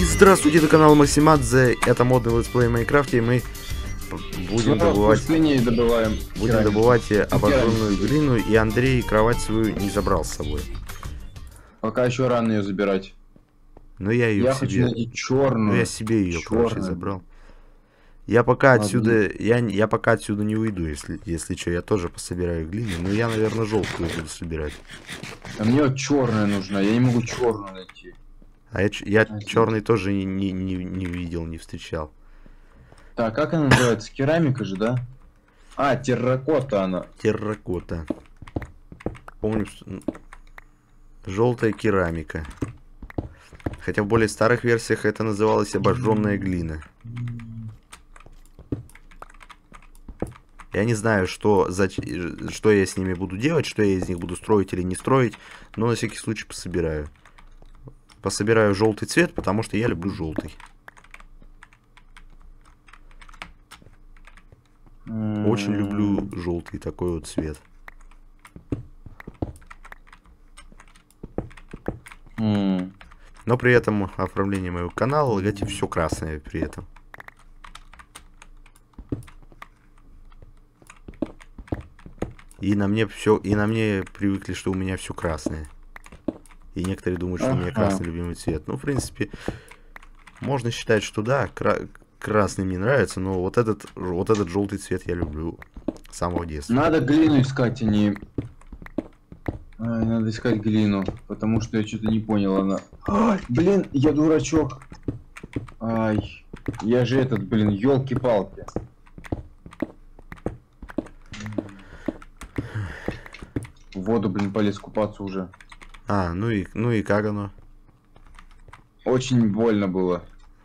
Здравствуйте, это канал Максимадзе, это модный летсплей в Майнкрафте, и мы будем добывать обожженную глину, и Андрей кровать свою не забрал с собой. Пока еще рано ее забирать. Но я ее хочу найти черную. Но я себе ее, короче, забрал. Я пока отсюда, я пока отсюда не уйду, если что, я тоже пособираю глину, но я, наверное, желтую буду собирать. А мне вот черная нужна, я не могу черную найти. А я черный тоже не видел, не встречал. Так, как она называется? Керамика же, да? А, терракота она. Терракота. Помню, что... Желтая керамика. Хотя в более старых версиях это называлось обожженная глина. Я не знаю, что я с ними буду делать, что я из них буду строить или не строить, но на всякий случай пособираю. Пособираю желтый цвет, потому что я люблю желтый. Очень люблю желтый такой вот цвет. Но при этом оформление моего канала, логотип, все красное при этом. И на мне привыкли, что у меня все красное. И некоторые думают, что у меня красный любимый цвет. Ну, в принципе, можно считать, что да, красный мне нравится, но вот этот желтый цвет я люблю с самого детства. Надо глину искать, а не... Ай, надо искать глину, потому что я что-то не понял, она... Ай, блин, я дурачок. Ай, я же блин, елки-палки. В воду, блин, полез купаться уже. А, ну и как оно? Очень больно было.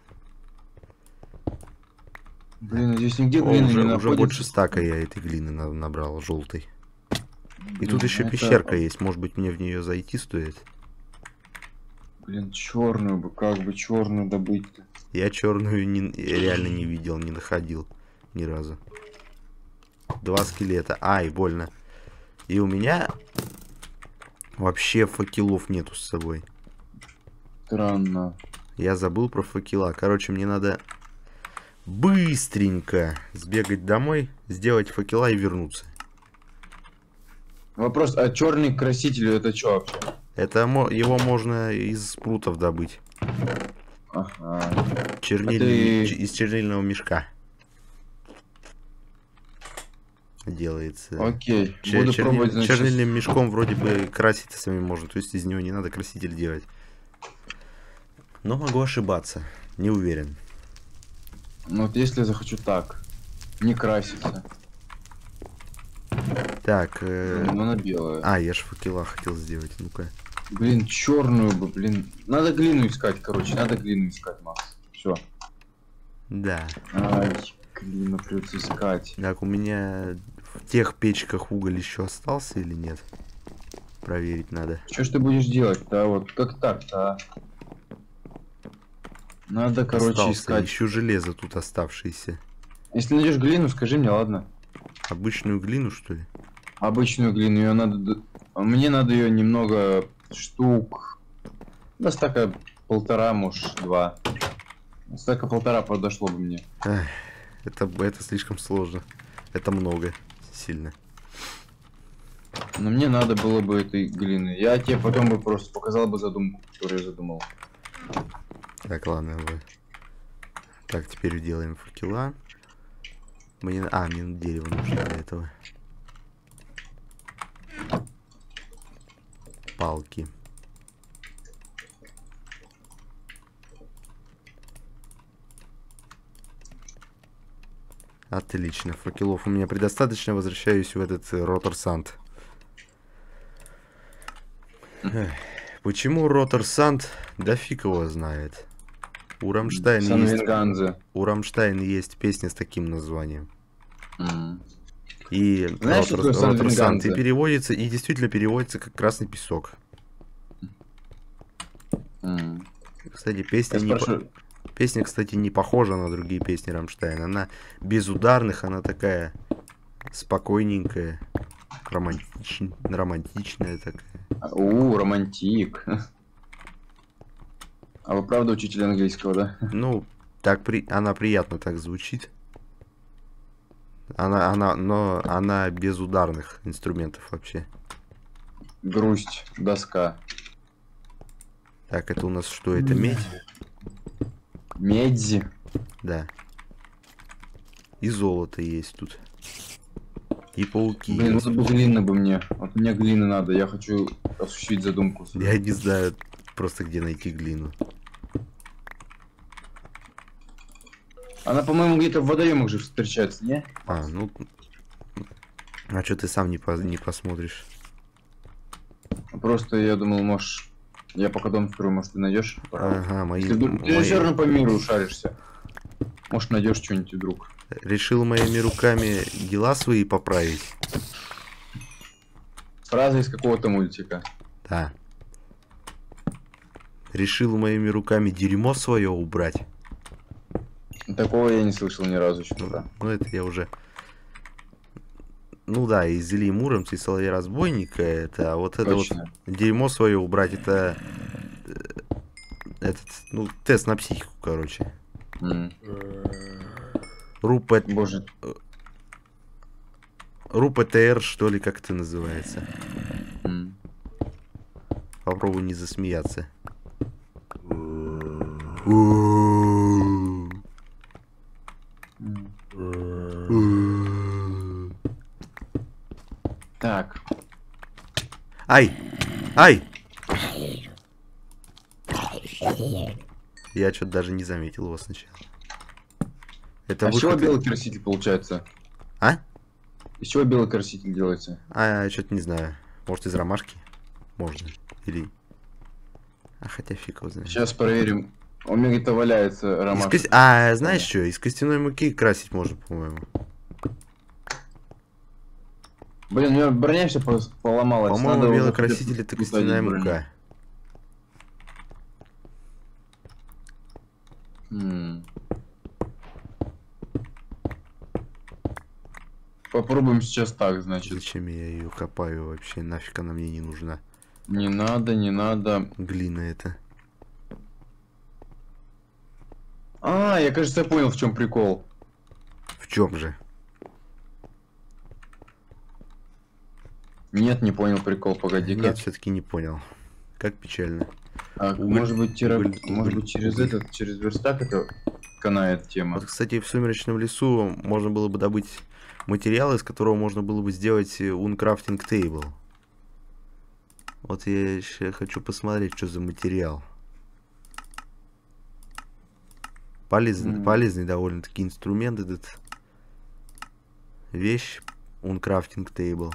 Блин, здесь нигде глины не находится. Уже больше стака я этой глины набрал, желтой. И тут еще пещерка есть, может быть мне в нее зайти стоит? Блин, черную бы, как бы черную добыть-то? Я черную реально не видел, не находил ни разу. 2 скелета, ай, больно. И у меня вообще факелов нету с собой. Странно. Я забыл про факела. Короче, мне надо быстренько сбегать домой, сделать факела и вернуться. Вопрос, а черный краситель это что вообще? Это его можно из прутов добыть. Ага. Из чернильного мешка. Делается. Окей. Буду пробовать, значит... Чернильным мешком вроде бы красить сами можно, то есть из него не надо краситель делать. Но могу ошибаться, не уверен. Ну вот если я захочу так, не краситься. Так. Ну на белое. А, я ж факела хотел сделать, ну-ка. Блин, черную бы, блин. Надо глину искать, короче, надо глину искать, Макс. Все. Да. Ай, глину придется искать. Так, у меня в тех печках уголь еще остался или нет? Проверить надо. Что ж ты будешь делать-то? Вот как так-то, а? Надо, короче, искать. Еще железо тут оставшееся. Если найдешь глину, скажи мне, ладно? Обычную глину, что ли? Обычную глину, ее надо... Мне надо ее немного штук. Да, стака 1,5, может 2. Стака 1,5 подошло бы мне. Эх, это слишком сложно. Это много. Сильно. Но мне надо было бы этой глины. Я тебе потом бы просто показал бы задумку, которую я задумал. Так, ладно. Так, теперь делаем факела. Мне дерево нужно для этого. Палки. Отлично, факелов у меня предостаточно. Возвращаюсь в этот Ротор Санд. Почему Ротор Санд? Да фиг его знает. У Рамштайна есть песня с таким названием. И Ротор Санд и переводится, и действительно переводится как красный песок. Кстати, песня, кстати, не похожа на другие песни Рамштайна. Она без ударных, она такая спокойненькая, романтичная такая. Романтик. А вы правда учитель английского, да? Ну, она приятно так звучит. Но она без ударных инструментов вообще. Грусть, доска. Так, это у нас что? Это медь? Медзи. Да. И золото есть тут. И пауки. Блин, вот бы глины бы мне. Вот мне глины надо, я хочу осуществить задумку. Я не знаю просто где найти глину. Она, по-моему, где-то в водоемах же встречается, не? А, ну... А что ты сам не посмотришь? Просто я думал, может... Я пока дом строю, может, ты найдешь? Ага, мои... Ты все равно по миру шаришься. Может, найдешь что-нибудь вдруг. Решил моими руками дела свои поправить. Фраза из какого-то мультика. Да. Решил моими руками дерьмо свое убрать. Такого я не слышал ни разу еще пока. Ну, это я уже... Ну да, из Ильи Муромца и Соловья Разбойника это, а вот это Точно. вот дерьмо свое убрать, это... Этот, ну, тест на психику, короче. Боже. РУПТР, что ли, как это называется. Попробуй не засмеяться. Так. Ай! Ай! Я что-то даже не заметил его сначала. Это А с чего выход... белый краситель получается? А? Из чего белый краситель делается? А, что-то не знаю. Может, из ромашки? Можно. Или... А хотя фиг его знает. Сейчас проверим. У меня где-то валяется ромашка. А, знаешь что? Из костяной муки красить можно, по-моему. Блин, у меня броня все поломалась. По-моему, белый краситель это костяная мука. Попробуем сейчас так, значит. Зачем я ее копаю вообще? Нафиг она мне не нужна. Не надо, не надо. Глина это. А, я, кажется, понял, в чем прикол. В чем же? Нет, не понял прикол, погоди-ка. Нет, все-таки не понял. Как печально. А, Уголь, может быть, через уголь. этот, через верстак это канает тема. Вот, кстати, в Сумеречном лесу можно было бы добыть материал, из которого можно было бы сделать Uncrafting Table. Вот я еще хочу посмотреть, что за материал. Полезный довольно-таки инструмент этот. Вещь Uncrafting Table.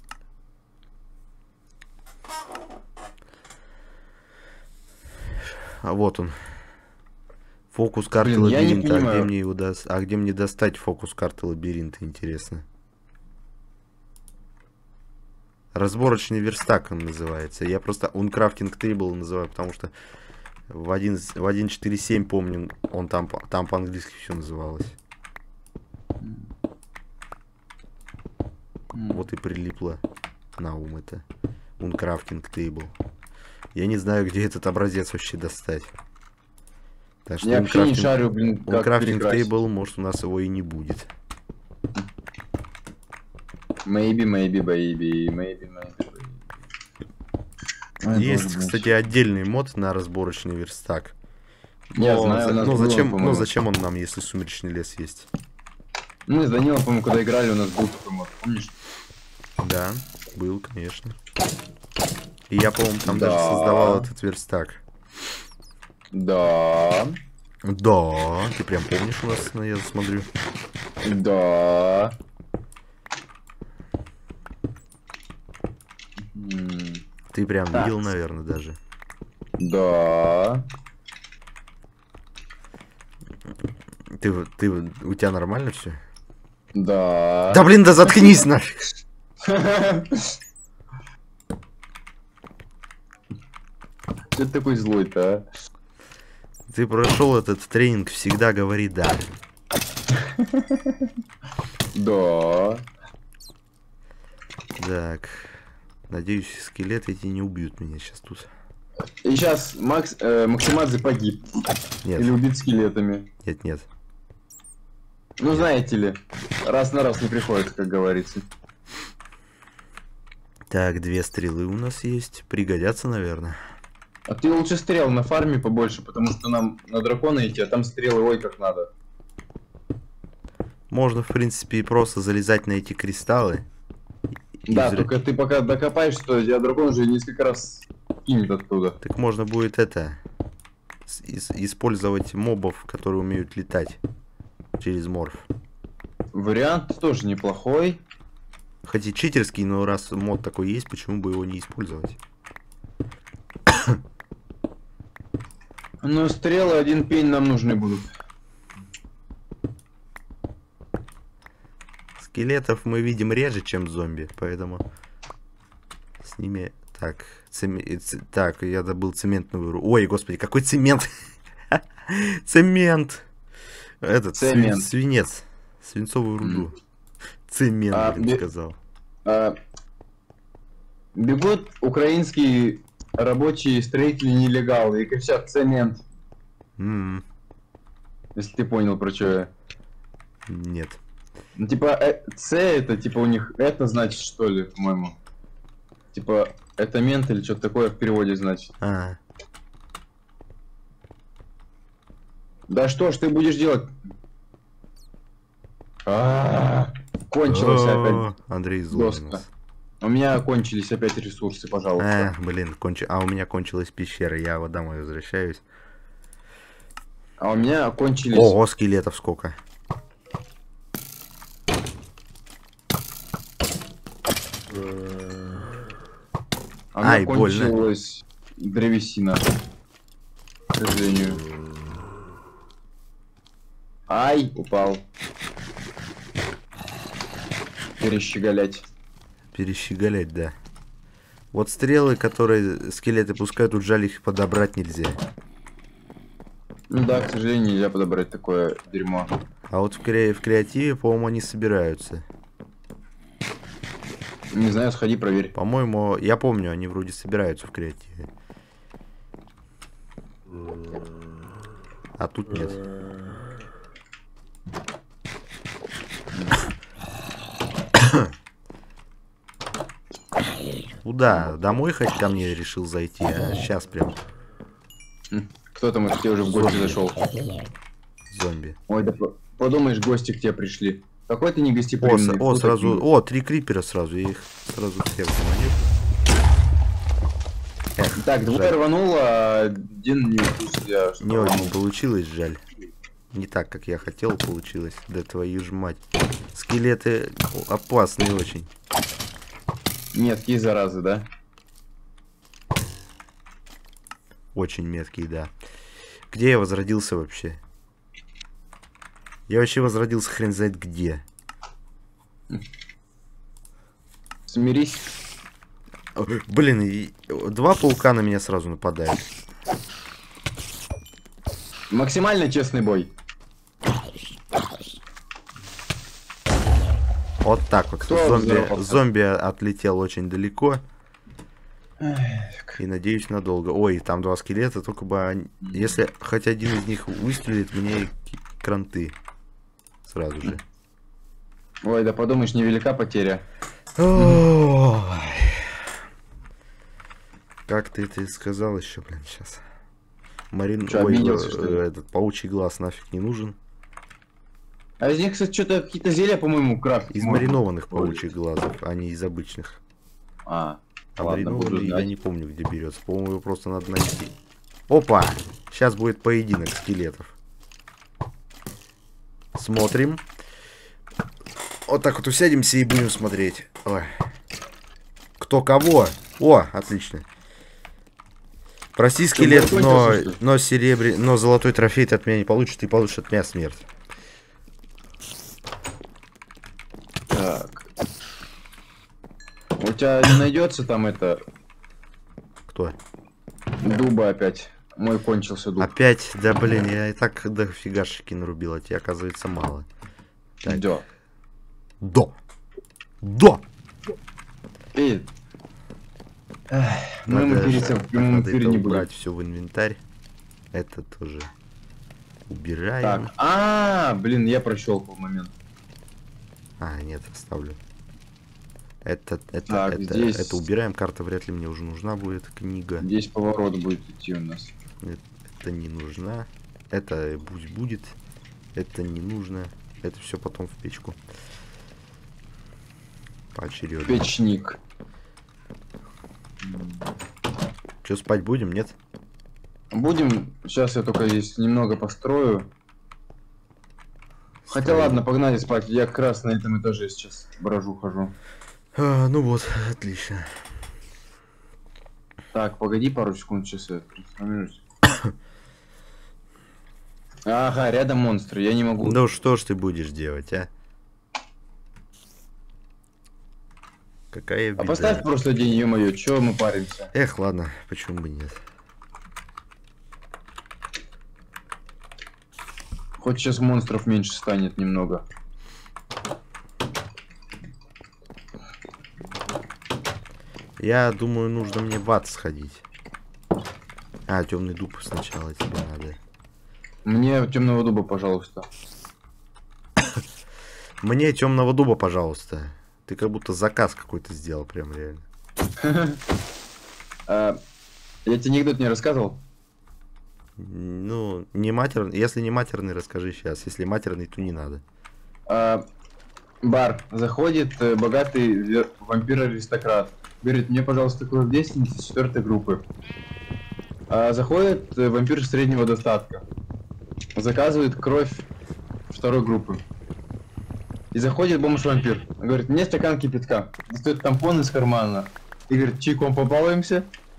А вот он. Фокус карты лабиринта. А где мне его где мне достать фокус карты лабиринта, интересно? Разборочный верстак он называется. Я просто Uncrafting Table называю, потому что в 1.4.7 помню, он там по-английски все называлось. Вот и прилипло на ум это. Uncrafting Table. Я не знаю, где этот образец вообще достать. Так что я вообще не шарю, блин, как Uncrafting Table, может, у нас его и не будет. Maybe, baby. Есть, кстати, отдельный мод на разборочный верстак. Я знаю, зачем он нам, если Сумеречный лес есть? Мы с Данилом, по-моему, когда играли, у нас был такой мод, помнишь? Да, был, конечно. И я, по-моему, там даже создавал этот верстак. Да. Да, ты прям помнишь у нас, я смотрю. Да. Ты прям видел, наверное, даже. Да. У тебя нормально все? Да. Да блин, да заткнись нафиг. Что ты такой злой-то, а? Ты прошел этот тренинг, всегда говори да. Да. Так. Надеюсь, скелеты эти не убьют меня сейчас тут. И сейчас Максимадзе погиб. Нет. Или убит скелетами. Нет, нет. Ну, знаете ли, раз на раз не приходится, как говорится. Так, 2 стрелы у нас есть. Пригодятся, наверное. А ты лучше стрел на фарме побольше, потому что нам на дракона идти, а там стрелы ой как надо. Можно, в принципе, и просто залезать на эти кристаллы. Да, только ты пока докопаешь, что я дракон уже несколько раз кинет оттуда. Так можно будет это... использовать мобов, которые умеют летать через морф. Вариант тоже неплохой. Хоть и читерский, но раз мод такой есть, почему бы его не использовать? Но стрелы один пень нам нужны будут. Скелетов мы видим реже, чем зомби, поэтому с ними... Так, так, я добыл цементную руду. Ой, господи, какой цемент! Цемент! Этот, Цемент. свинец. Свинцовую руду. Цемент, блин, сказал. Бегут украинские рабочие строители нелегалы и кричат цемент. Если ты понял, про что я. Нет. Ну, типа, С это, типа, у них это значит, что ли, по-моему. Типа, это мент или что-то такое в переводе значит. Да что ж ты будешь делать? Кончилось опять. Андрей злой у нас. У меня кончились опять ресурсы, пожалуйста. Блин, у меня кончилась пещера, я вот домой возвращаюсь. А у меня кончились... Ого, скелетов сколько. А у меня кончилась древесина. К сожалению. Ай, упал. Перещеголять. Перещеголять, да. Вот стрелы, которые скелеты пускают, тут жаль, их подобрать нельзя. Ну да, к сожалению, нельзя подобрать такое дерьмо. А вот в креативе, по-моему, они собираются. Не знаю, сходи, проверь. По-моему, я помню, они вроде собираются в креативе. А тут нет. Куда? Домой хоть ко мне решил зайти, а сейчас прям. Кто там к тебе уже в гости зашел? Зомби. Ой, да подумаешь, гости к тебе пришли. Какой ты не гостеприимный. О, сразу. О, 3 крипера сразу. Я их сразу всех заманил. Так, двое рвануло, а один не выпустил. Не очень получилось, жаль. Не так, как я хотел, получилось. Да твою ж мать. Скелеты опасные очень. Меткие заразы, да? Очень меткие, да. Где я возродился вообще? Я вообще возродился хрен знает где. Смирись. Блин, 2 паука на меня сразу нападают. Максимально честный бой. Вот так вот. Зомби отлетел очень далеко. И надеюсь надолго. Ой, там 2 скелета, только бы... Если хоть один из них выстрелит, мне кранты. Сразу же. Ой, да подумаешь, невелика потеря. Ой. Как ты это сказал еще, блин, сейчас. Этот паучий глаз нафиг не нужен. А из них, кстати, что-то какие-то зелья, по-моему, крафтить. Из маринованных паучьих глазов, а не из обычных. А ладно, я не помню, где берется. По-моему, его просто надо найти. Опа! Сейчас будет поединок скелетов. Смотрим. Вот так вот усядемся и будем смотреть. Ой. Кто кого? О, отлично. Прости, скелет, но золотой трофей ты от меня не получишь, ты получишь от меня смерть. Так. У тебя не найдется там это... Кто? Дуба опять. Мой кончился дуб. Опять? Да блин, я и так дофигашки нарубил, а тебе оказывается мало. Так. И... Мы материться в прямом надо эфире это не буду. убрать все в инвентарь. Это тоже убираем. Так, блин, я прощелкал момент. А, нет, оставлю. Это здесь... убираем. Карта вряд ли мне уже нужна будет. Книга. Здесь поворот будет идти у нас. Это не нужна. Это пусть будет. Это не нужно. Это все потом в печку. Поочередно. Печник. Че, спать будем, нет? Будем. Сейчас я только здесь немного построю. Хотя Строим. ладно, погнали спать. Я как раз на этом этаже сейчас брожу, хожу. Ну вот, отлично. Так, погоди пару секунд, сейчас я трансформируюсь. Ага, рядом монстры, я не могу. Ну что ж ты будешь делать, а? Какая беда. А поставь просто день, ё-моё, чё мы паримся? Эх, ладно, почему бы нет. Хоть сейчас монстров меньше станет немного. Я думаю, нужно мне в ад сходить. А, темный дуб сначала тебе надо. Мне темного дуба, пожалуйста. Мне темного дуба, пожалуйста. Ты как будто заказ какой-то сделал, прям реально. Я тебе анекдот не рассказывал? Ну, не матерный. Если не матерный, расскажи сейчас. Если матерный, то не надо. Бар. Заходит богатый вампир-аристократ. Говорит, мне, пожалуйста, кровь девственницы 4-й группы. Заходит вампир среднего достатка. Заказывает кровь 2-й группы. И заходит бомж-вампир. Говорит, мне стакан кипятка. Достает тампон из кармана. И говорит, чайком побалуемся.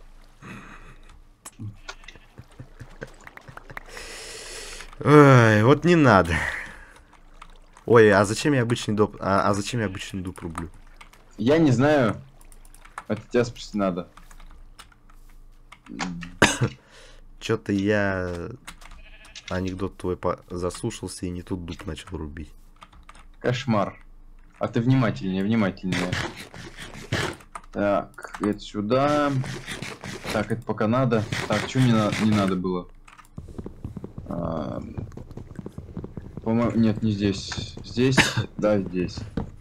Ой, вот не надо. Ой, а зачем я обычный дуб? А зачем я обычный дуб рублю? Я не знаю. Это тебя спросить надо. Чё-то я анекдот твой заслушался и не тут дуб начал рубить. Кошмар. А ты внимательнее, внимательнее. Так, это сюда. Так, это пока надо. Так, что не надо было? По-моему, нет, не здесь. Здесь, да, здесь.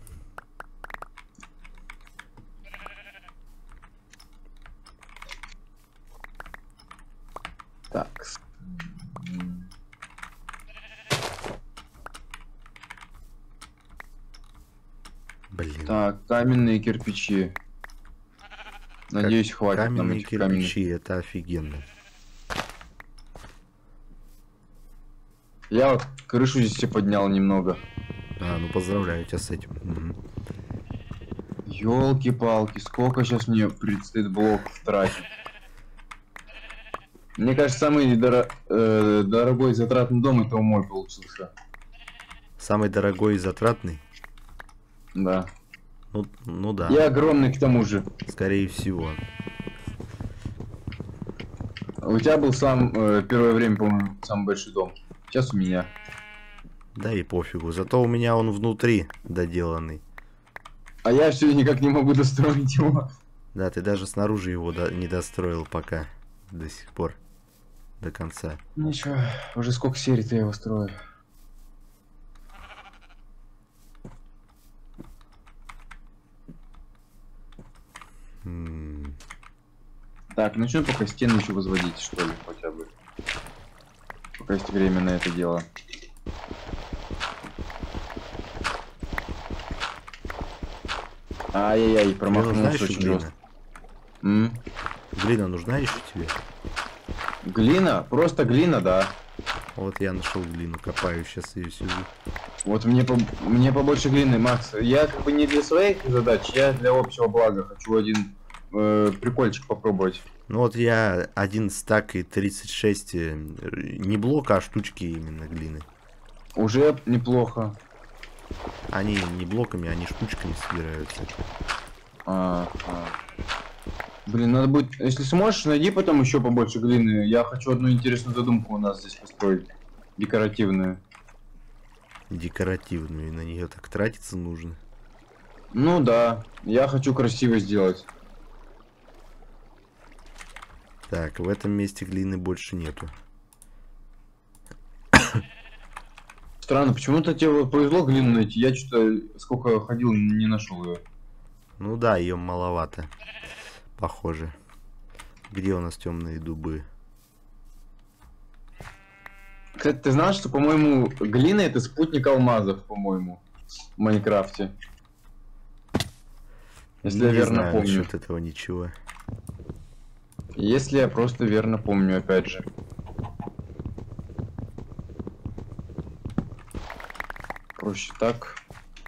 Так. Блин. Так, каменные кирпичи. Надеюсь, хватит нам Каменные этих кирпичи, каменных. это офигенно. Я вот крышу здесь себе поднял немного. А, ну поздравляю тебя с этим. Угу. Ёлки-палки, сколько сейчас мне предстоит блоков тратить. Мне кажется, самый дорогой затратный дом это мой получился. Самый дорогой и затратный? Да. Ну да. И огромный к тому же. Скорее всего. У тебя был первое время, по-моему, самый большой дом. Сейчас у меня. Да и пофигу. Зато у меня он внутри доделанный. А я все никак не могу достроить его. Да, ты даже снаружи его не достроил пока. До сих пор. До конца. Ничего, уже сколько серий-то я его строю. Так, начну пока стены еще возводить, что ли, хотя бы. Пока есть время на это дело. Ай-яй-яй, промахнулся очень жестко. Глина нужна еще тебе? Глина? Просто глина, да. Вот я нашел глину, копаю, сейчас ее сижу. Вот мне побольше глины, Макс. Я как бы не для своих задач, я для общего блага хочу один прикольчик попробовать. Ну вот я 1 стак и 36, не блока, а штучки именно глины. Уже неплохо. Они не блоками, они штучками собираются. Блин, надо будет... Если сможешь, найди потом еще побольше глины. Я хочу одну интересную задумку у нас здесь построить. Декоративную. Декоративную, и на нее так тратиться нужно. Ну да, я хочу красиво сделать. Так, в этом месте глины больше нету. Странно, почему-то тебе вот повезло глину найти. Я что-то сколько ходил, не нашел ее. Ну да, ее маловато. Похоже. Где у нас темные дубы? Кстати, ты знал, что, по-моему, глина это спутник алмазов, по-моему, в Майнкрафте. Если я Не верно знаю помню. насчет этого ничего. Если я просто верно помню, опять же. Проще так.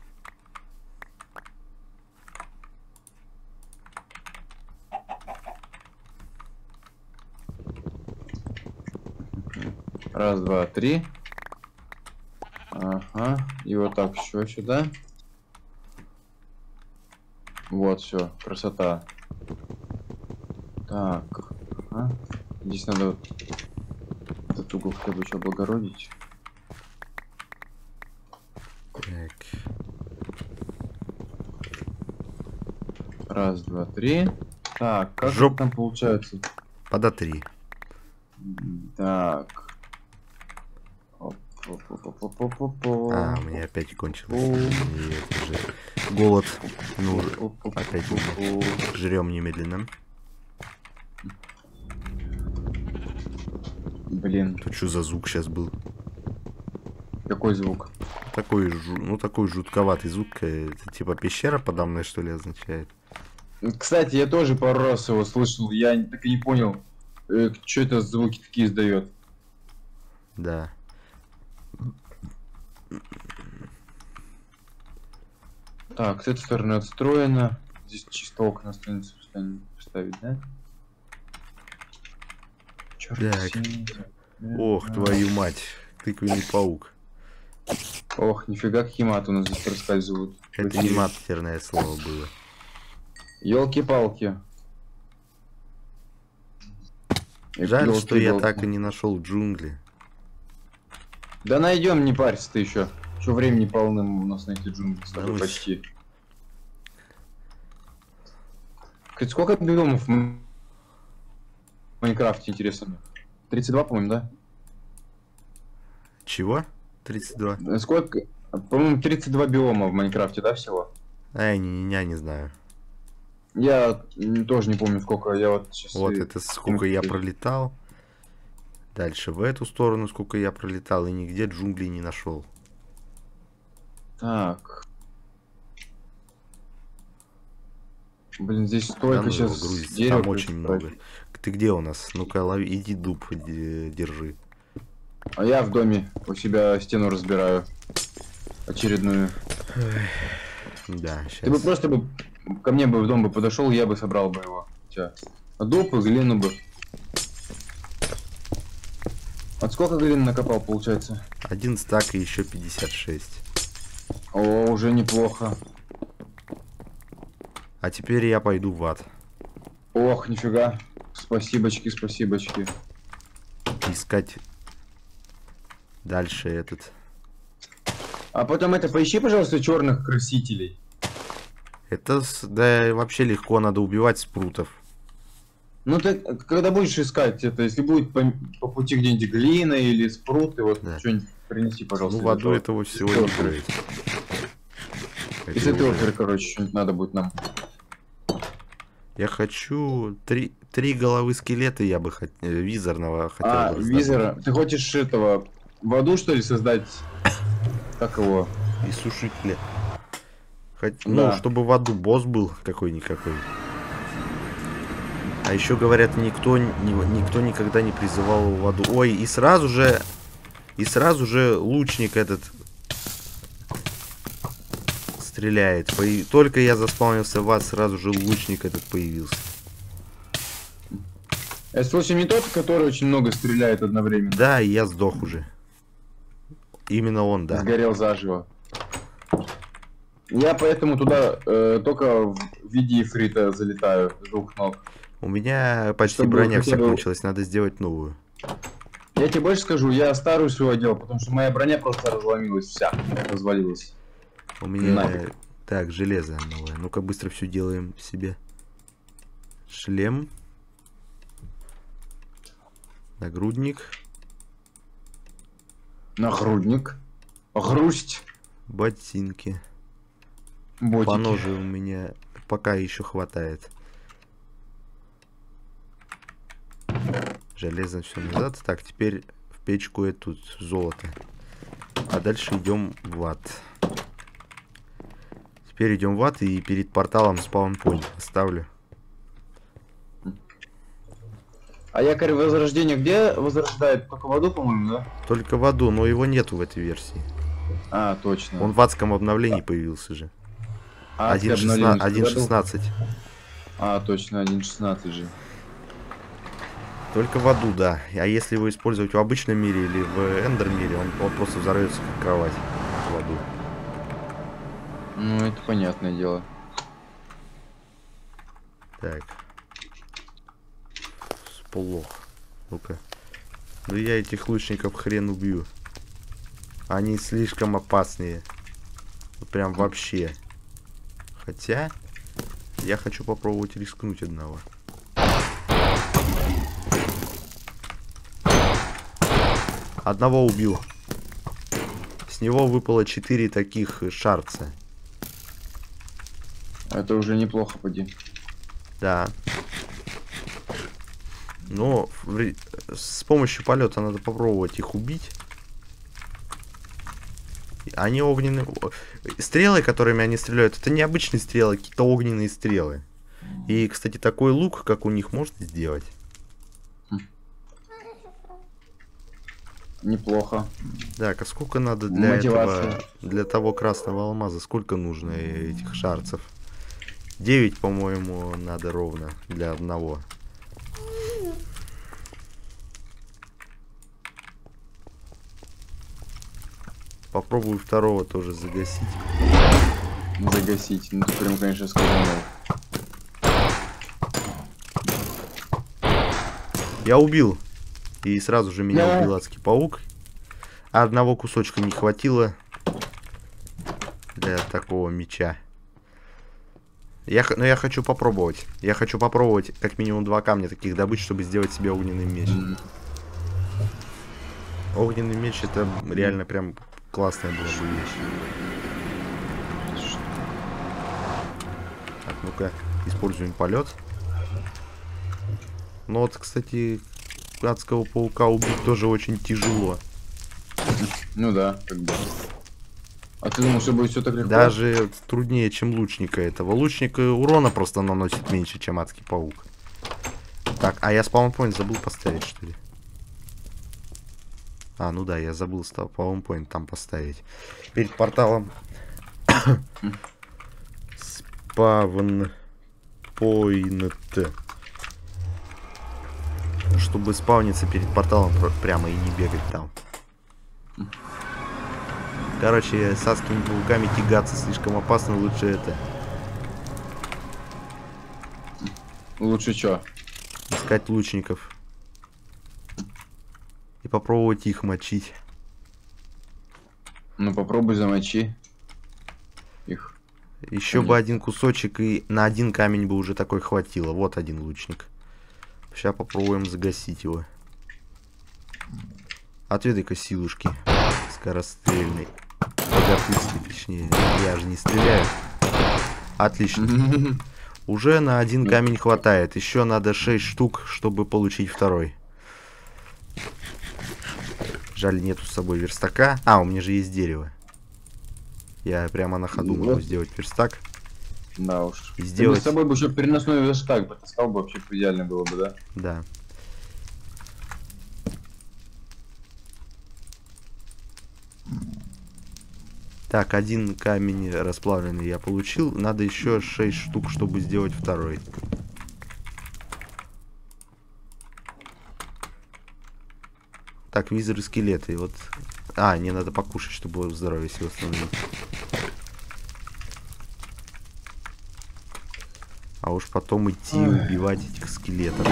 Раз, два, три. Ага. И вот так еще сюда. Вот, все, красота. Так. Ага. Здесь надо этот угол хотя бы еще облагородить. Так. Раз, два, три. Так, как Жоп. там получается? Пода 3. Так. Оп, оп, оп, оп, оп, оп, оп. А, у меня опять кончилось. И это же голод. Ну, опять жрем немедленно. Блин, Тут что за звук сейчас был? какой звук? Такой, ну, такой жутковатый звук. Это типа пещера подо мной, что ли, означает? Кстати, я тоже пару раз его слышал, я так и не понял, что это звуки такие издает. Да. Так, с этой стороны отстроено. Здесь чисто окна останется поставить, да? Черт, Так. Ох, твою мать. Тыквенный паук. Ох, нифига какие маты у нас здесь проскальзывают. Это не матерное слово было. Ёлки-палки. Жаль, что я так и не нашел джунгли. Да найдем, не парься ты еще. Что времени полным у нас найти джунгли с тобой почти. Кстати, сколько биомов в Майнкрафте, интересно? 32, по-моему, да? Чего? 32? Сколько? По-моему, 32 биома в Майнкрафте, да, всего? Я не знаю. Я тоже не помню, сколько. Я вот сейчас... Вот это сколько я пролетал. Дальше в эту сторону сколько я пролетал. И нигде джунглей не нашел. Так. Блин, здесь столько Да ну, сейчас грузится, дерева. там очень много. Ты где у нас? Ну-ка, лови, иди дуб держи. А я в доме у себя стену разбираю. Очередную. Да, сейчас. Ты бы просто бы ко мне бы в дом бы подошел, я бы собрал бы его. А дуб и глину бы. От сколько глины накопал, получается? 1 стак и еще 56. О, уже неплохо. А теперь я пойду в ад. Ох, нифига. Спасибочки, спасибочки. Искать дальше этот. А потом это поищи, пожалуйста, черных красителей. Это, да, вообще легко, надо убивать спрутов. Ну ты, когда будешь искать это, если будет по пути где-нибудь глина или спруты, вот Да. что-нибудь принеси, пожалуйста. Ну, в аду этого всего не стоит. Из этого, короче, что-нибудь надо будет нам. Я хочу 3 головы скелета, я бы визорного хотел бы раздобыть. Визора. Ты хочешь этого в аду, что ли, создать? Как его? И сушить хлеб. Да. Ну, чтобы в аду босс был какой-никакой. А еще говорят, никто никогда не призывал его в аду. Ой, и сразу же лучник этот стреляет. Только я заспавнился в ад, сразу же лучник этот появился. Это, случай не тот, который очень много стреляет одновременно. Да, и я сдох уже. Именно он, да. Сгорел заживо. Я поэтому туда только в виде ифрита залетаю с 2 ног. У меня почти Чтобы броня хотя вся бы... кончилась, надо сделать новую. Я тебе больше скажу, я старую свою одел, потому что моя броня просто разломилась вся, развалилась. У меня... Нафиг. Так, железо новое. Ну-ка быстро все делаем себе. Шлем. Нагрудник. Нагрудник. Грусть. Ботинки. Ботики. По ножу у меня пока еще хватает. Железо все назад. Так, теперь в печку эту золото. А дальше идем в ад. Теперь идем в ад и перед порталом спаунпоинт поставлю. А якорь возрождения где возрождает? Только в аду, по-моему, да? Только в аду, но его нету в этой версии. А, точно. Он в адском обновлении появился же. 1.16. А, точно, 1.16 же. Только в аду, да. А если его использовать в обычном мире или в эндер мире, он просто взорвется как кровать в аду. Ну, это понятное дело. Так. Сплох. Ну-ка. Ну я этих лучников хрен убью. Они слишком опасные. Прям вообще. Хотя, я хочу попробовать рискнуть одного. Одного убил. С него выпало 4 таких шарца. Это уже неплохо, поди. Да. Но с помощью полета надо попробовать их убить. Они огненные. Стрелы, которыми они стреляют, это не обычные стрелы, а какие-то огненные стрелы. И, кстати, такой лук, как у них, можно сделать. Неплохо. Так, а сколько надо для этого, для того красного алмаза? Сколько нужно этих шарцев? 9, по-моему, надо ровно для одного. Попробую второго тоже загасить. Загасить. Ну ты прям, конечно, сказал. Я убил. И сразу же меня убил адский паук. А одного кусочка не хватило для такого меча. Но я хочу попробовать. Я хочу попробовать как минимум 2 камня таких добыть, чтобы сделать себе огненный меч. Огненный меч — это реально прям классная была бы вещь. Так, ну-ка, используем полет. Но вот, кстати, адского паука убить тоже очень тяжело. Ну да, как бы. А ты думал, что будет все так легко? Даже труднее, чем лучника этого. Лучник урона просто наносит меньше, чем адский паук. Так, а я спаунпоинт забыл поставить, что ли? А, ну да, я забыл спаунпоинт там поставить. Перед порталом спаунпоинт. Чтобы спавниться перед порталом прямо и не бегать там. Короче, с адскими пауками тягаться слишком опасно, лучше это. Лучше чё? Искать лучников. И попробовать их мочить. Ну попробуй замочи их. Еще бы один кусочек, и на 1 камень бы уже такой хватило. Вот один лучник. Сейчас попробуем загасить его. Отведай-ка силушки. Скорострельный. Богатырский, точнее. Я же не стреляю. Отлично. Уже на 1 камень хватает. Еще надо 6 штук, чтобы получить второй. Жаль, нету с собой верстака. А, у меня же есть дерево. Я прямо на ходу могу сделать верстак. Да уж. И сделать... Ты бы с собой бы еще переносной верстак потаскал бы, вообще идеально было бы, да? Да. Так, 1 камень расплавленный я получил. Надо еще 6 штук, чтобы сделать второй. Так, визоры скелеты. Вот. А, не надо покушать, чтобы здоровье себе восстановить. А уж потом идти убивать этих скелетов.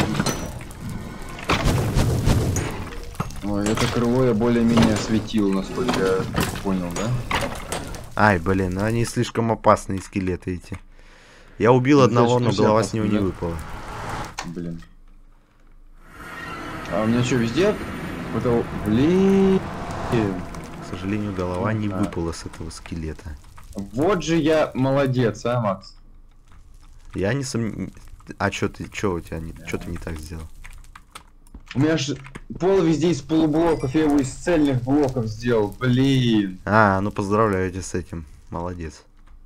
Ой, это крыло я более-менее осветил, насколько я понял, да? Ай, блин, ну они слишком опасные скелеты эти. Я убил одного, но голова с него не выпала. Блин. А у меня что, везде? Блин. К сожалению, голова не выпала с этого скелета. Вот же я молодец, а, Макс? Я не сом... А чё ты, чё у тебя, чё ты не так сделал? У меня же пол везде из полублоков, я его из цельных блоков сделал, блин. А, ну поздравляю тебя с этим. Молодец.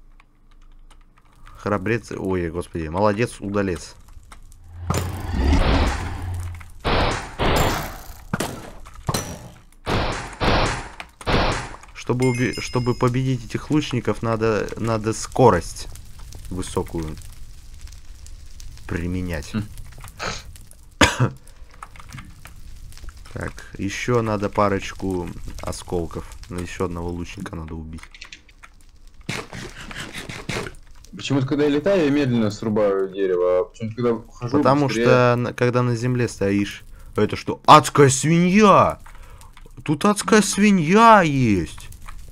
Храбрец, ой, господи, молодец, удалец. Чтобы победить этих лучников, надо скорость высокую применять. Так, еще надо парочку осколков. Но еще одного лучника надо убить. Почему-то, когда я летаю, я медленно срубаю дерево, а почему-то, когда хожу, Потому быстрее... что, когда на земле стоишь... Это что? Адская свинья! Тут адская свинья есть!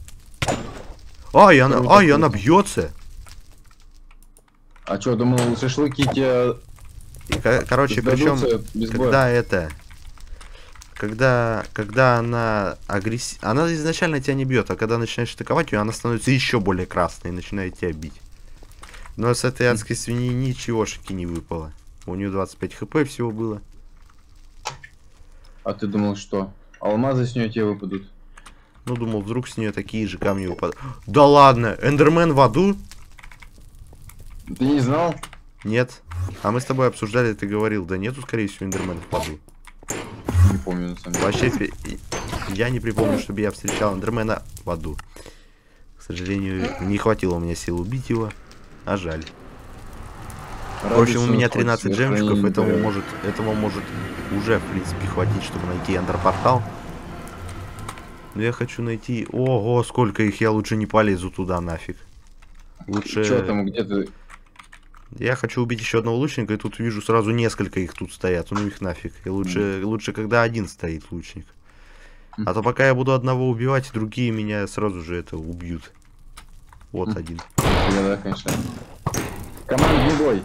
Ай, она бьется! А что, думал, шашлыки тебя... Короче, причем, когда это... Когда она агрессивна... Она изначально тебя не бьет, а когда начинаешь атаковать ее, она становится еще более красной и начинает тебя бить. Но с этой адской свиньи ничегошки не выпало. У нее 25 хп всего было. А ты думал, что? Алмазы с нее тебе выпадут? Ну, думал, вдруг с нее такие же камни выпадут. Да ладно, Эндермен в аду? Ты не знал? Нет. А мы с тобой обсуждали, ты говорил, да нету, скорее всего, Эндермен в аду. Не помню, на самом деле. Вообще, я не припомню, чтобы я встречал Эндермена в аду. К сожалению, не хватило у меня сил убить его. А жаль. В общем, у меня 13 жемчугов, этого может уже, в принципе, хватить, чтобы найти эндерпортал. Но я хочу найти... Ого, сколько их, я лучше не полезу туда нафиг. Лучше... Чё там, где ты? Я хочу убить еще одного лучника, и тут вижу сразу несколько их тут стоят. Ну их нафиг. И лучше, когда один стоит лучник. А то пока я буду одного убивать, другие меня сразу же это убьют. Вот один. Да, конечно. Командный бой.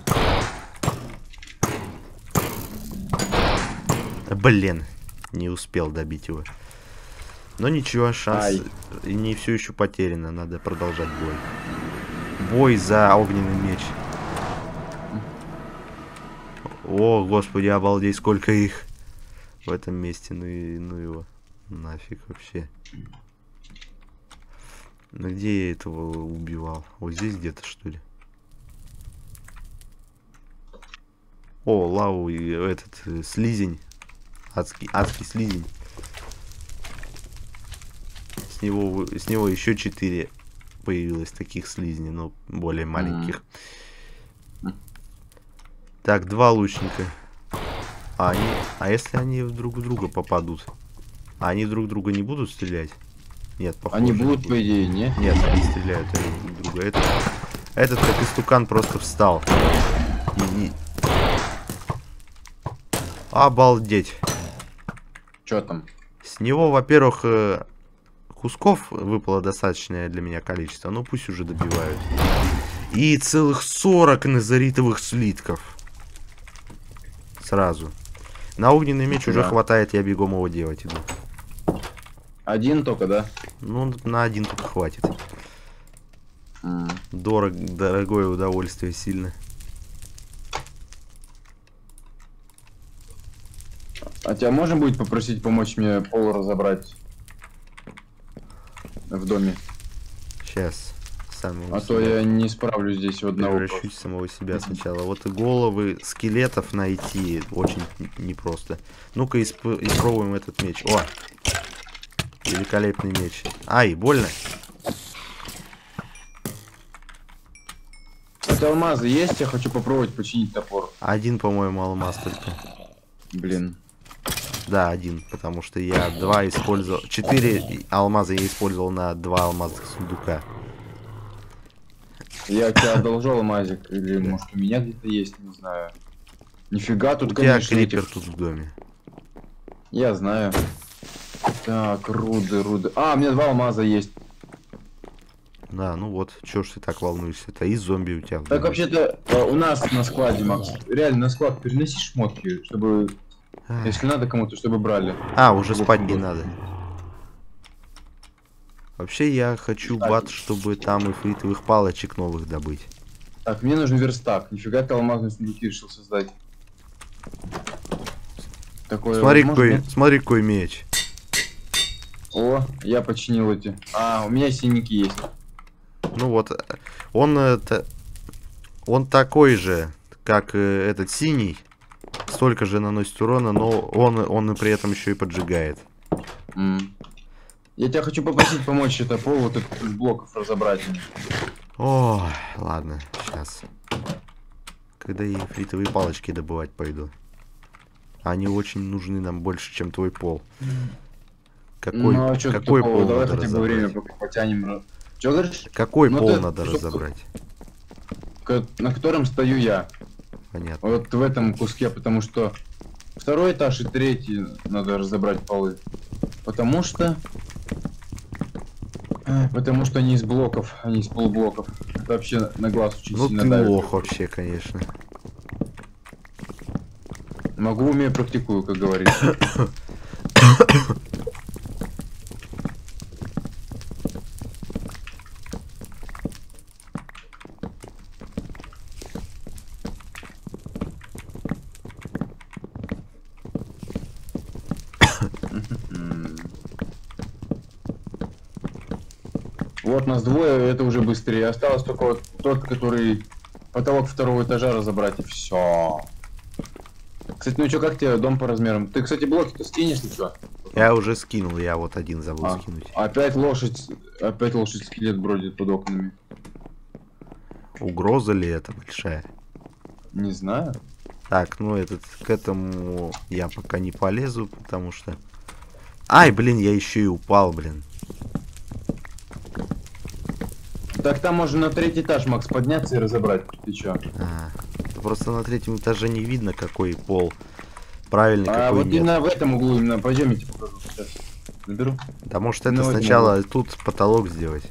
Блин, не успел добить его. Но ничего, шанс не все еще потеряно. Надо продолжать бой. Бой за огненный меч. О, господи, обалдеть, сколько их в этом месте. Ну его нафиг вообще. Ну где я этого убивал? Вот здесь где-то, что ли? О, лаву и этот слизень. Адский слизень. С него еще 4 появилось таких слизней, но более маленьких. Так, 2 лучника. А если они друг в друга попадут? А они друг друга не будут стрелять? Нет, похоже. Они будут, по идее, не? Нет, они стреляют они друг друга. Этот как истукан просто встал. Обалдеть. Чё там? С него, во-первых, кусков выпало достаточное для меня количество. Ну пусть уже добивают. И целых 40 назаритовых слитков. Сразу. На огненный меч уже хватает, я бегом его делать иду. Один только, да? Ну, на один только хватит. Дорогое удовольствие сильно. А тебя можно будет попросить помочь мне пол разобрать в доме? Сейчас. А то я не справлюсь здесь в одного. Превращусь самого себя сначала. Вот головы скелетов найти очень непросто. Ну-ка испробуем этот меч. О! Великолепный меч. Ай, больно. Это алмазы есть? Я хочу попробовать починить топор. Один, по-моему, алмаз только. Блин. Да, один, потому что я 2 использовал... 4 алмаза я использовал на 2 алмазных сундука. Я у тебя одолжил алмазик, или может у меня где-то есть, не знаю. Нифига тут, у тебя конечно, крипер тут в доме. Я знаю. Так, руды. А, у меня 2 алмаза есть. Да, ну вот, чё ж ты так волнуешься? Это и зомби у тебя в доме. Так вообще-то у нас на складе, Макс. Реально на склад переноси шмотки, чтобы Если надо кому-то, чтобы брали. А, уже спать не надо. Вообще я хочу бат, чтобы там и фритовых палочек новых добыть. Так, мне нужен верстак. Нифига ты алмазный сундуки решил создать. Такое Смотри, какой меч. О, я починил эти. А, у меня синяки есть. Ну вот, он такой же, как этот синий. Столько же наносит урона, но он и при этом еще и поджигает. Я тебя хочу попросить помочь это пол вот этот из блоков разобрать. О, ладно, сейчас. Когда я фритовые палочки добывать пойду. Они очень нужны нам больше, чем твой пол. Какой, ну, а какой пол давай надо хотя бы время пока потянем. Че говоришь? Какой пол надо разобрать? На котором стою я. Понятно. Вот в этом куске, потому что второй этаж и третий надо разобрать полы. Потому что они из блоков, они из полублоков. Это вообще на глаз очень сильно давит. Ну ты лох вообще, конечно. Могу, умею, практикую, как говорится. Вот нас двое, это уже быстрее. Осталось только вот тот, который потолок второго этажа разобрать, и все. Кстати, ну что, как тебе дом по размерам? Ты, кстати, блоки-то скинешь, или что? Я уже скинул, я вот один забыл скинуть. Опять лошадь скелет бродит под окнами. Угроза ли это большая? Не знаю. Так, ну к этому я пока не полезу, потому что... Ай, блин, я еще и упал, блин. Так там можно на третий этаж, Макс, подняться и разобрать. Ты чё? Просто на третьем этаже не видно, какой пол правильный, какой вот нет. именно в этом углу, именно пойдем, я тебе покажу. Сейчас наберу. Да может это сначала тут потолок сделать.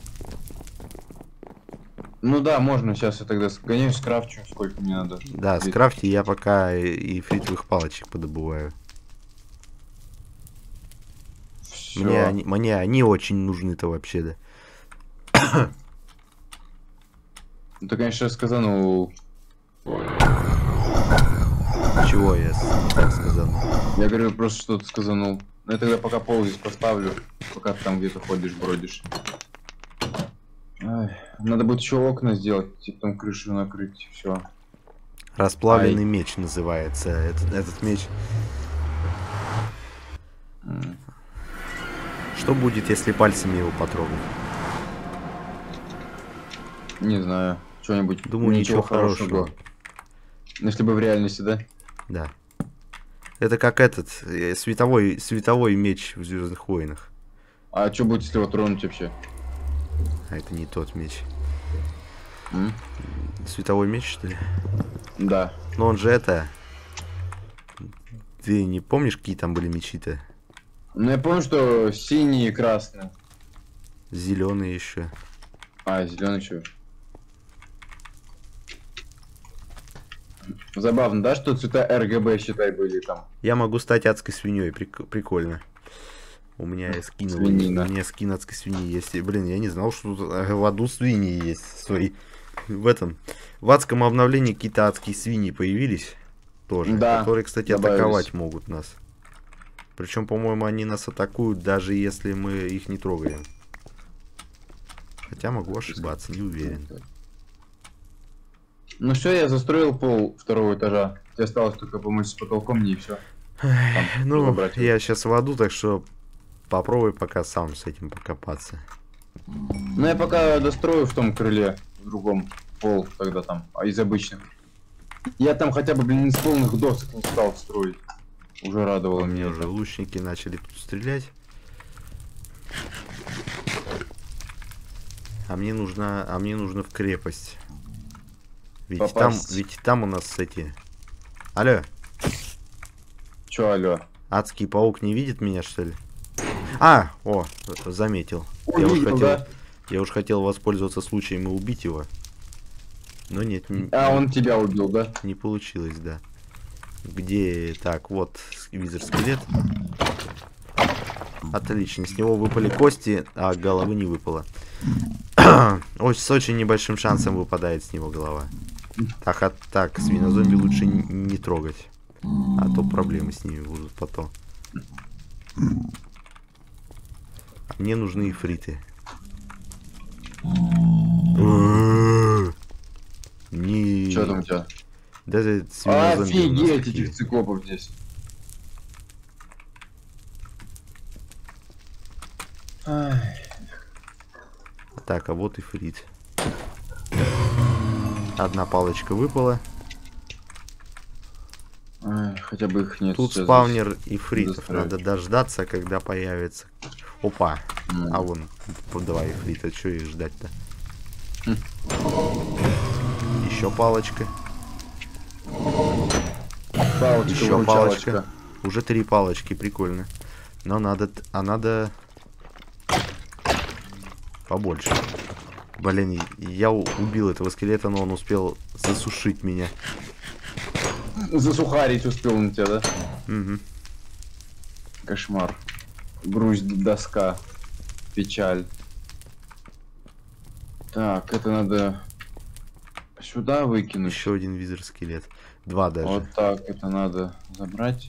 Ну да, можно, сейчас я тогда сгоняю, скрафчу, сколько мне надо. Да, скрафти, я пока и фритовых палочек подобываю. Мне они очень нужны-то вообще, да. Ну ты, конечно, сказанул. Чего я так сказал? Я говорю, просто что-то сказанул. Ну я тогда пока пол здесь поставлю, пока ты там где-то ходишь, бродишь. Ай, надо будет еще окна сделать, типа там крышу накрыть, все. Расплавленный меч называется этот меч. Что будет, если пальцами его потрогать? Не знаю, что-нибудь. Думаю, ничего хорошего. Если бы в реальности, да? Да. Это как этот световой меч в Звездных войнах. А что будет, если его тронуть вообще? А это не тот меч. Световой меч, что ли? Да. Но он же это... Ты не помнишь, какие там были мечи-то? Ну я помню, что синий и красный. Зеленый еще. А, зеленый еще. Забавно, да, что цвета РГБ, считай, были там. Я могу стать адской свиньей, прикольно. У меня скин, Свинина. у меня скин адской свиньи есть. И, блин, я не знал, что в аду свиньи есть свои. В адском обновлении какие-то адские свиньи появились тоже, да, которые, кстати, добавились. атаковать могут нас. Причем, по-моему, они нас атакуют, даже если мы их не трогаем. Хотя могу ошибаться, не уверен. Ну все, я застроил пол второго этажа. Тебе осталось только помочь с потолком мне и все. Ну, я сейчас в аду, так что попробуй пока сам с этим покопаться. Ну я пока дострою в том крыле, в другом пол тогда там, из обычных. Я там хотя бы, блин, из полных досок не стал строить. Уже радовало Мне меня. уже лучники начали тут стрелять. А мне нужно в крепость. Ведь там у нас эти... Алло. Чё, алло? Адский паук не видит меня, что ли? О, заметил. Я уж хотел воспользоваться случаем и убить его. Но нет. Он тебя убил, да? Не получилось, да. Где... Так, вот визер-скелет. Отлично, с него выпали кости, а головы не выпало. С очень небольшим шансом выпадает с него голова. Так, свинозомби лучше не трогать. А то проблемы с ними будут потом. Мне нужны ифриты. Что там у тебя? Даже свинозомби у нас Офигеть, такие. этих циклопов здесь. Так, а вот ифрит. Одна палочка выпала. Хотя бы их нет. Тут сейчас спаунер ифритов. достроить. Надо дождаться, когда появится. Опа. А вон, два ифрита. Что их ждать-то? Еще палочка. Палочка, Еще выручалочка. палочка. Уже 3 палочки, прикольно. Но надо побольше. Блин, я убил этого скелета, но он успел засушить меня. Засухарить успел на тебя, да? Угу. Кошмар. Грусть, доска. Печаль. Так, это надо сюда выкинуть. Еще один визер-скелет. 2 даже. Вот так, это надо забрать.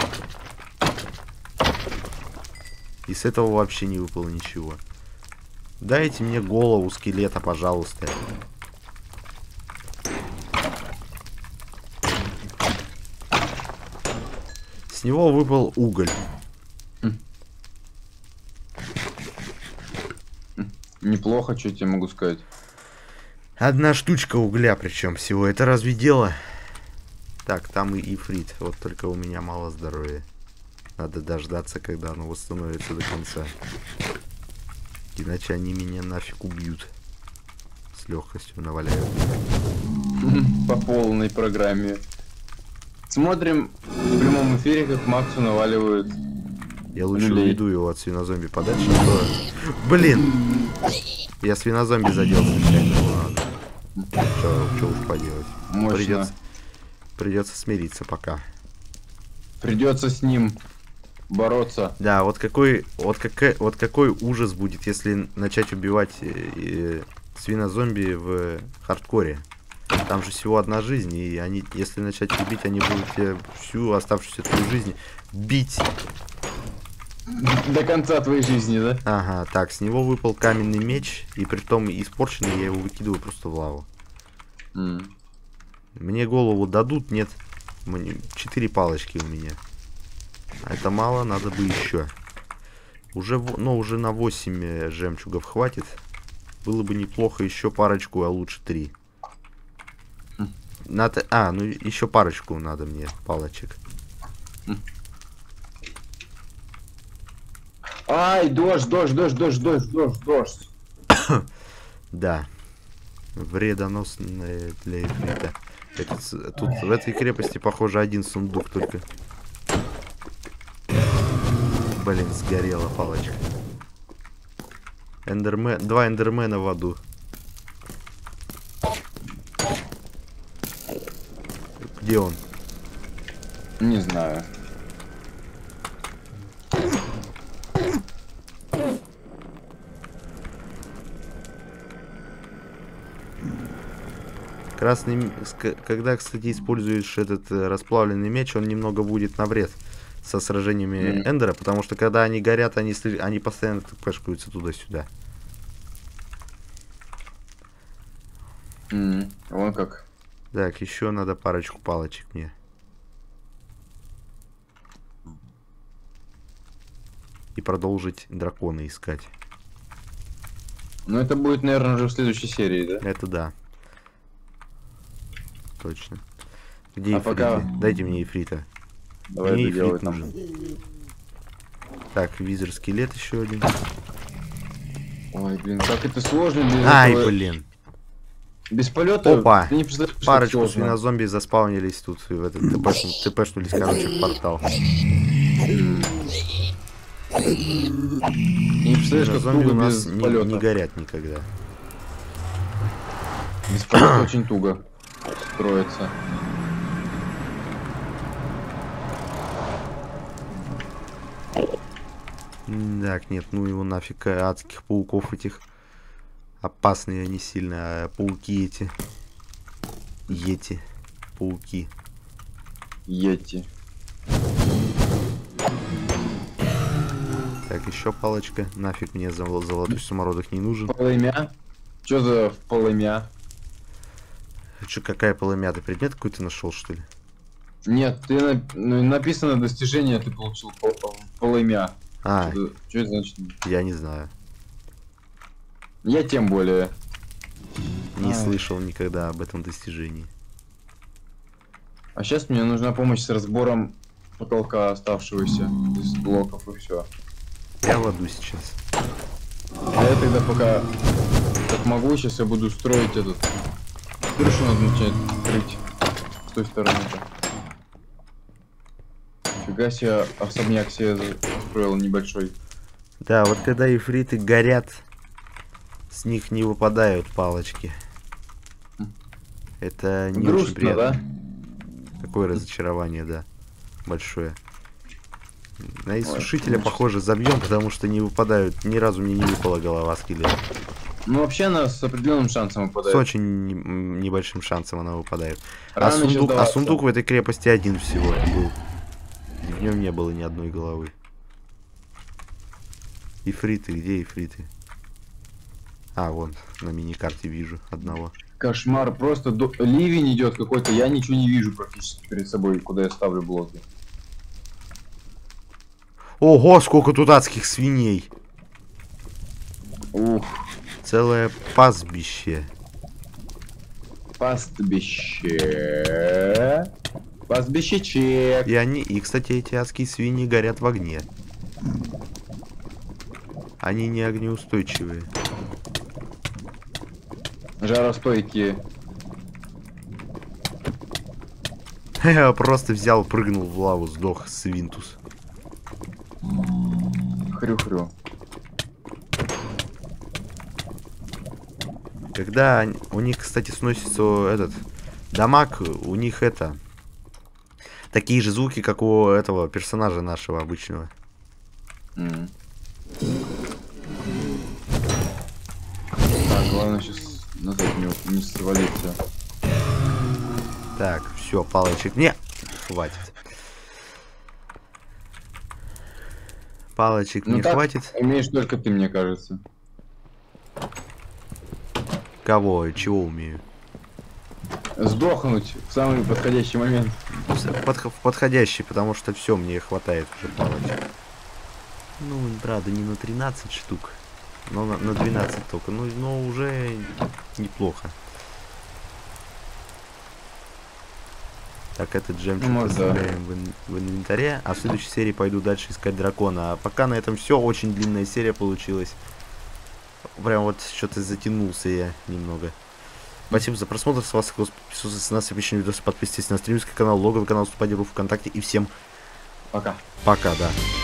И с этого вообще не выпало ничего. Дайте мне голову скелета, пожалуйста. С него выпал уголь. Неплохо, что тебе могу сказать. 1 штучка угля, причем всего. Это разве дело? Так, там и ифрит. Вот только у меня мало здоровья. Надо дождаться, когда оно восстановится до конца. Иначе они меня нафиг убьют. С легкостью наваляют. По полной программе. Смотрим в прямом эфире, как Максу наваливают. Я лучше Люлей. уведу его от свинозомби подальше. А то... Блин! Я свинозомби задел случайно. Ну ладно. Что уж поделать. Мощно. Придется смириться пока. Придется с ним бороться. Да, вот какой ужас будет, если начать убивать свинозомби в хардкоре. Там же всего 1 жизнь, и они, если начать убить, они будут тебе всю оставшуюся твою жизнь бить. До конца твоей жизни, да? Ага, так, с него выпал каменный меч, и притом испорченный, я его выкидываю просто в лаву. Мне голову дадут? Нет. 4 палочки у меня. А это мало, надо бы еще. Уже на 8 жемчугов хватит. Было бы неплохо еще парочку, а лучше 3. Надо... ну еще парочку надо мне палочек. Ай, дождь. Да. Вредоносное для ифрита. Тут в этой крепости, похоже, 1 сундук только. Блин, сгорела палочка. 2 эндермена в аду. Где он? Не знаю. Красный... Когда, кстати, используешь этот расплавленный меч, он немного будет на вред со сражениями эндера, потому что когда они горят, они постоянно пешкаются туда-сюда. Вон как. Так, еще надо парочку палочек мне. И продолжить дракона искать. Ну это будет, наверное, уже в следующей серии, да? Это да. Точно. Где ифриты? Пока... Дайте мне ифрита. Давай мне доделай ифрит там. нужен. Так, визер-скелет еще один. Ой, блин, как это сложно без Ай, этого... блин. Без полета. Опа! Ты не представляешь, как Парочку сложно. свинозомби заспаунились тут в этот ТПшнулись, короче, в портал. Не представляешь, как Свинозомби туго у нас без не полета. горят никогда. Без полета очень туго строится. Так, нет, ну его нафиг, адских пауков этих. Опасные они сильно, а пауки эти. Йети. Пауки. Йети. Так, еще палочка. Нафиг мне золотой самородок не нужен. Полымя? Что за полымя? Че, какая полымя? Ты предмет какой-то нашел, что ли? Нет, ты написано достижение, ты получил полымя. А, Что это значит? я не знаю. Я тем более. Не слышал никогда об этом достижении. А сейчас мне нужна помощь с разбором потолка оставшегося из блоков и все. Я в аду сейчас. А я тогда пока как могу, сейчас я буду строить этот. Крышу надо начать крыть с той стороны-то. Фига себе, особняк себе строил небольшой. Да, вот когда ифриты горят, с них не выпадают палочки. Это не Грустно, очень приятно. да? Какое разочарование, да. Большое. На иссушителя, значит... похоже, забьем, потому что не выпадают. Ни разу мне не выпала голова скелета. Ну, вообще она с определенным шансом выпадает. С очень небольшим шансом она выпадает. Рано А сундук в этой крепости один всего был. И в нем не было ни одной головы. Ифриты, где ифриты? А, вон, на миникарте вижу одного. Кошмар, просто ливень идет какой-то, я ничего не вижу практически перед собой, куда я ставлю блоки. Ого, сколько тут адских свиней! Ух. Целое пастбище. Пастбище. Пастбище-чек. И, кстати, эти адские свиньи горят в огне. Они не огнеустойчивые. Жаростойкие. Я просто взял, прыгнул в лаву, сдох свинтус. Хрю-хрю. Когда у них, кстати, сносится этот дамаг, у них это... Такие же звуки, как у этого персонажа нашего обычного. Главное сейчас назад не свалиться. Так, все, палочек не хватит. Палочек Ну не так хватит. умеешь только ты, мне кажется. Кого? Чего умею? Сдохнуть в самый подходящий момент. Подходящий, потому что все, мне хватает уже палочек. Ну, правда, не на 13 штук, но на 12 только. Ну, но уже неплохо. Так, этот жемчуг оставляем в инвентаре. А в следующей серии пойду дальше искать дракона. А пока на этом все. Очень длинная серия получилась. Прям вот что-то затянулся я немного. Спасибо за просмотр. С вас подписывайтесь на нас, обещанные видосы, подписывайтесь на стримский канал, логовый канал, вступайте в ВКонтакте. И всем пока. Пока, да.